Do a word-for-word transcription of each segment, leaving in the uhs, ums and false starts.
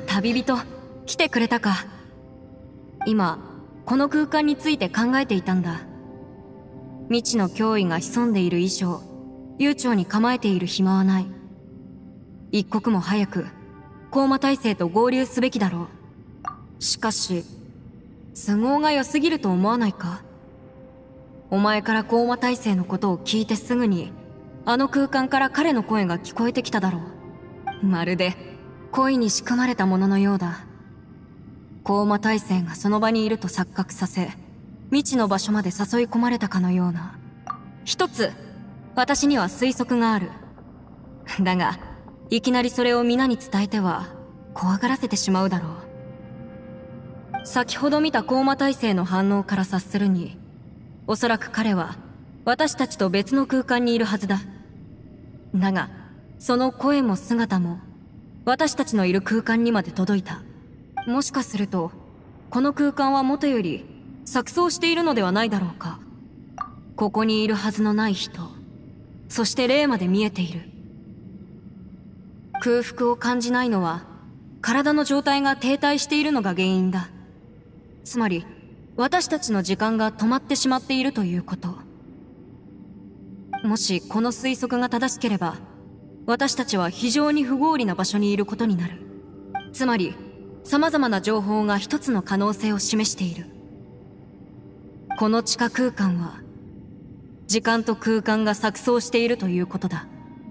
旅人、来てくれたか。今、この空間について考えていたんだ。未知の脅威が潜んでいる以上、悠長に構えている暇はない。一刻も早く、高魔大星と合流すべきだろう。しかし、都合が良すぎると思わないか？お前から高魔大星のことを聞いてすぐに、あの空間から彼の声が聞こえてきただろう。まるで、恋に仕組まれたもののようだ。高魔大星がその場にいると錯覚させ、未知の場所まで誘い込まれたかのような。一つ、私には推測がある。だが、いきなりそれを皆に伝えては、怖がらせてしまうだろう。先ほど見た高魔大星の反応から察するに、おそらく彼は、私たちと別の空間にいるはずだ。だが、その声も姿も、私たちのいる空間にまで届いた。もしかすると、この空間は元より、錯綜しているのではないだろうか。ここにいるはずのない人、そして霊まで見えている。空腹を感じないのは、体の状態が停滞しているのが原因だ。つまり、私たちの時間が止まってしまっているということ。もしこの推測が正しければ、私たちは非常に不合理な場所にいることになる。つまり、様々な情報が一つの可能性を示している。この地下空間は、時間と空間が錯綜しているということだ。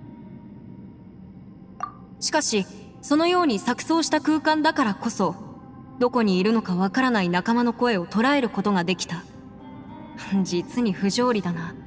しかし、そのように錯綜した空間だからこそ、どこにいるのかわからない仲間の声を捉えることができた。実に不条理だな。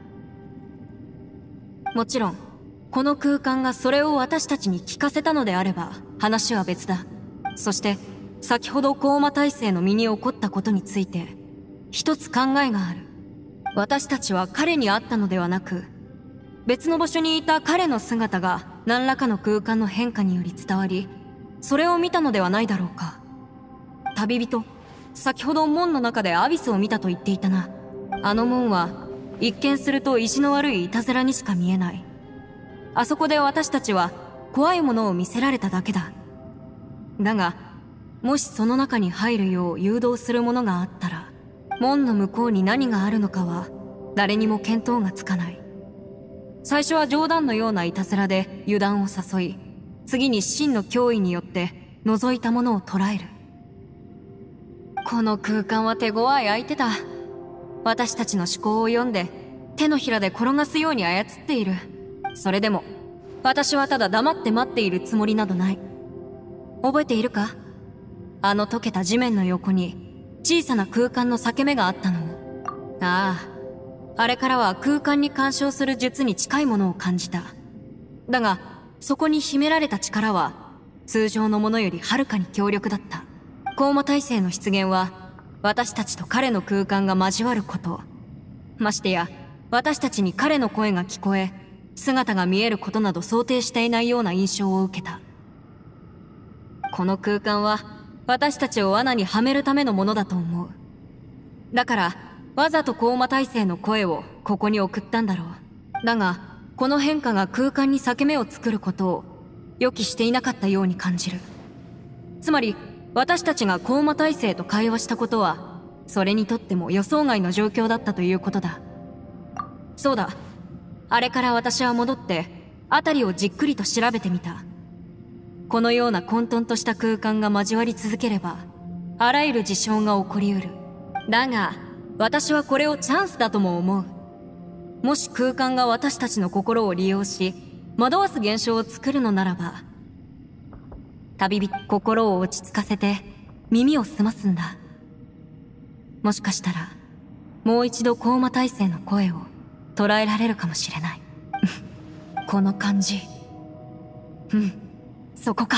もちろん、この空間がそれを私たちに聞かせたのであれば、話は別だ。そして、先ほど高魔大星の身に起こったことについて、一つ考えがある。私たちは彼に会ったのではなく、別の場所にいた彼の姿が何らかの空間の変化により伝わり、それを見たのではないだろうか。旅人、先ほど門の中でアビスを見たと言っていたな。あの門は、一見すると意地の悪いいたずらにしか見えない。あそこで私たちは怖いものを見せられただけだ。だが、もしその中に入るよう誘導するものがあったら、門の向こうに何があるのかは誰にも見当がつかない。最初は冗談のようないたずらで油断を誘い、次に真の脅威によって覗いたものを捉える。この空間は手強い相手だ。私たちの思考を読んで手のひらで転がすように操っている。それでも私はただ黙って待っているつもりなどない。覚えているか？あの溶けた地面の横に小さな空間の裂け目があったのを。ああ、あれからは空間に干渉する術に近いものを感じた。だがそこに秘められた力は通常のものよりはるかに強力だった。高魔大星の出現は私たちと彼の空間が交わること、ましてや私たちに彼の声が聞こえ姿が見えることなど想定していないような印象を受けた。この空間は私たちを罠にはめるためのものだと思う。だからわざと高魔大星の声をここに送ったんだろう。だがこの変化が空間に裂け目を作ることを予期していなかったように感じる。つまり私たちが高魔大星と会話したことはそれにとっても予想外の状況だったということだ。そうだ、あれから私は戻って辺りをじっくりと調べてみた。このような混沌とした空間が交わり続ければあらゆる事象が起こりうる。だが私はこれをチャンスだとも思う。もし空間が私たちの心を利用し惑わす現象を作るのならば、旅人、心を落ち着かせて耳を澄ますんだ。もしかしたらもう一度高魔大星の声を捉えられるかもしれない。この感じ、うん、そこか。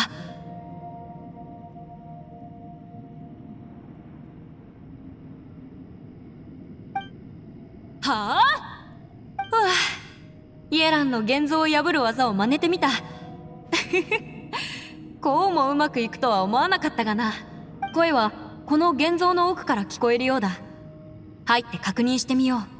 はあ、はあ、イエランの現像を破る技を真似てみた。こうもうまくいくとは思わなかったがな。声はこの現像の奥から聞こえるようだ。入って確認してみよう。